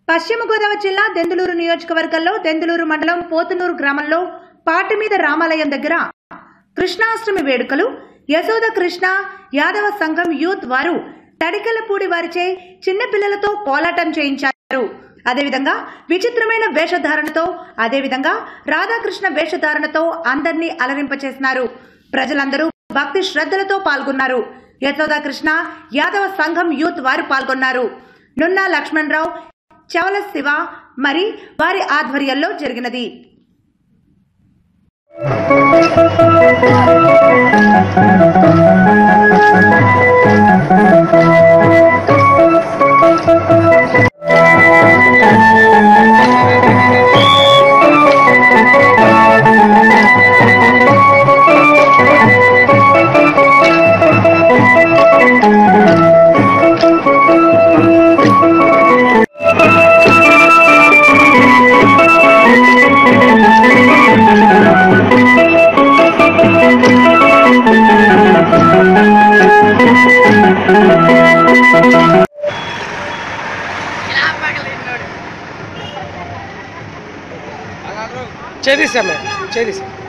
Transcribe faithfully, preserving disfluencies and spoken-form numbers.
పశ్చిమ గోదావరి జిల్లా దెందులూరు నియోజకవర్గంలో దెందులూరు మండలం పోతునూరు గ్రామంలో పాటిమీద రామాలయం దగ్గర కృష్ణాష్టమి వేడుకలు యశోద కృష్ణ యాదవ సంఘం యూత్ వారు తడికెలపూడి వారిచే చిన్న పిల్లలతో కోలాటం చేయించారు. అదేవిధంగా విచిత్రమైన వేషధారణతో అదేవిధంగా రాధాకృష్ణ వేషధారణతో అందరినీ అలరింపచేసినారు. ప్రజలందరూ భక్తి శ్రద్ధలతో పాల్గొన్నారు. యశోద కృష్ణ యాదవ సంఘం యూత్ వారు పాల్గొన్నారు. నున్నా లక్ష్మణరావు చవల శివ మరి వారి ఆధ్వర్యంలో జరిగినది. చేదిస్తాం చేదిస్తాం